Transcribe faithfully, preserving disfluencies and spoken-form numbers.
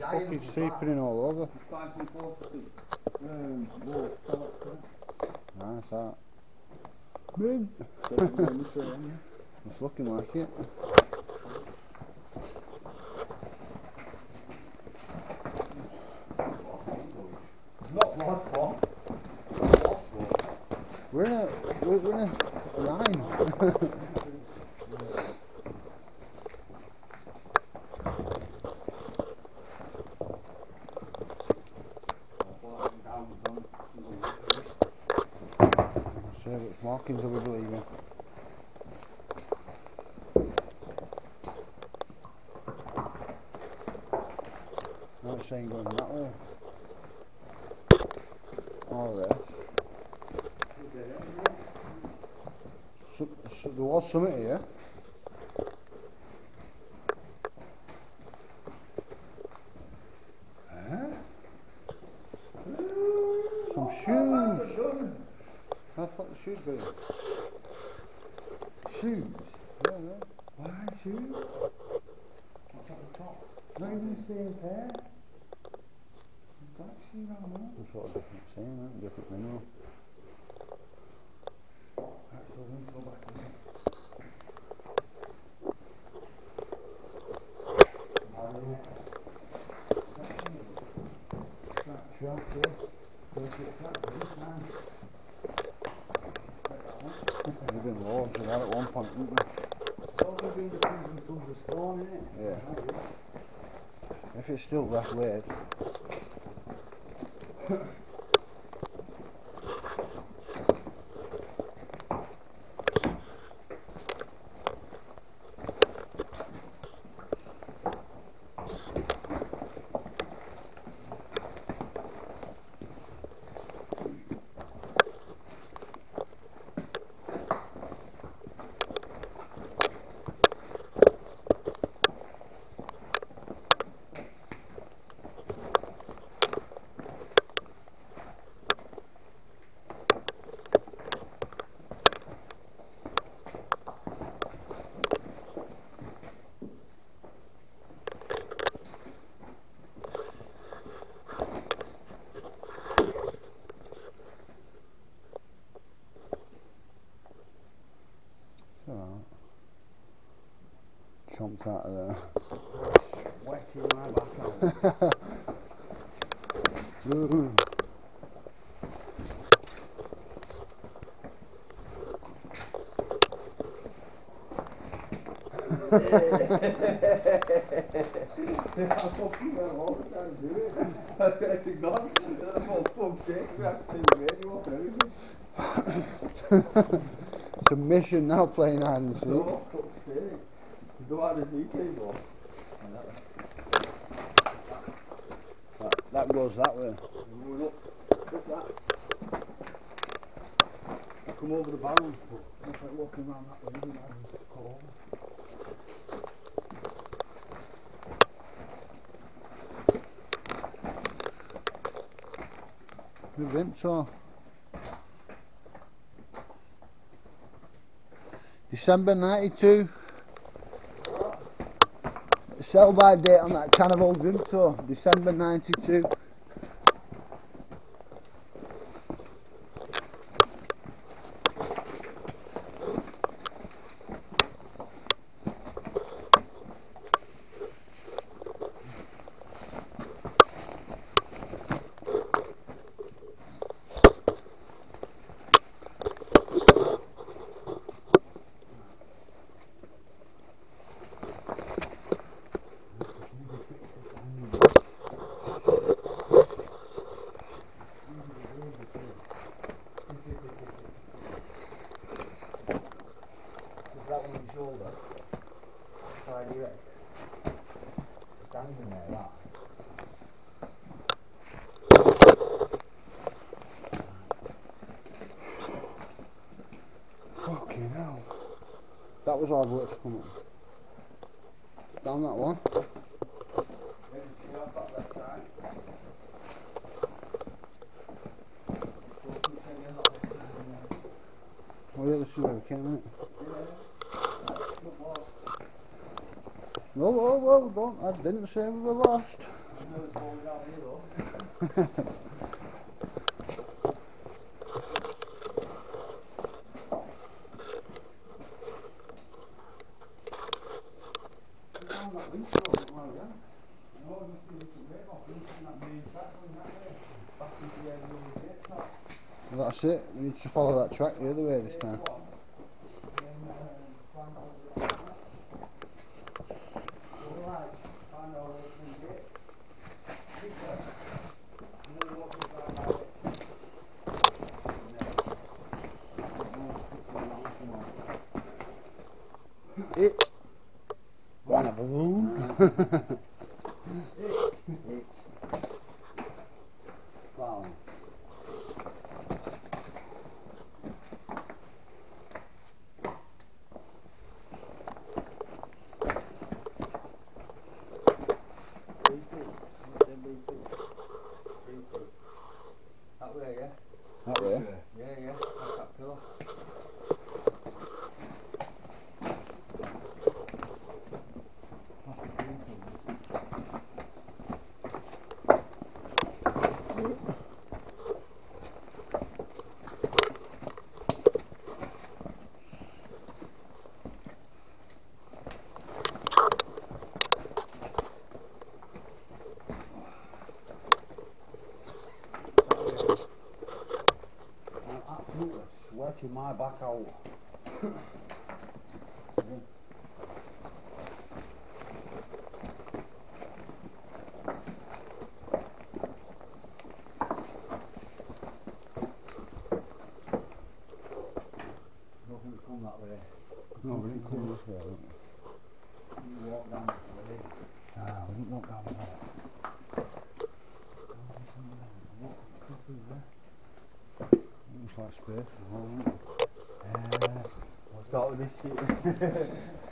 fucking seeping all over. Um, more pellets, Nice that. Mint. It's looking like it. Not lost one. We're in a, we're, we're in a line. So which markings are we believing? No, it's saying going that way. Alright. So, so there was something here. Huh? Some shoes. How the fuck the shoes going? Shoes? Yeah, yeah. Why shoes? What's at the top? Not even the same pair. Black shoes on there. Some sort of different saying, that different mineral. That's the one to go back on. That sharp there. Goes with that, it's nice. There's been loads of that at one point, isn't there? It's also been the tons and tons of stone in it. Yeah. If it's still that laid. Alright. Chomped out of there. Wetting my back out. Ooh. I fucking went all the time to do it. I said to God, that's all fuck's sake, we have to do the radio off everything. It's a mission now playing hide and seek. No, fuck's sake. You go out to see people. That, that goes that way. Moving up. What's that? I come over the barrels, but if I'm walking around that way, I just go over. The Vimto. December ninety-two. Sell by date on that can of old Vimto. December ninety-two. That one on your shoulder. Side of your head. Standing there, that. Fucking hell. That was hard work to come up. Down that one. Oh yeah, let's see where we came in. No, whoa, whoa, don't, I didn't say we were lost. know it's falling down here though. Well, that's it, we need to follow that track the other way this time. It one of them. Wow. That way, yeah? That way? Yeah, yeah, that's that pillar. I'm absolutely sweating my back out. Nothing's come that way. No, we didn't come this way, didn't we? You walk down this way. Ah, we didn't walk down there. Looks like space. Oh, Uh, we'll start with this shit.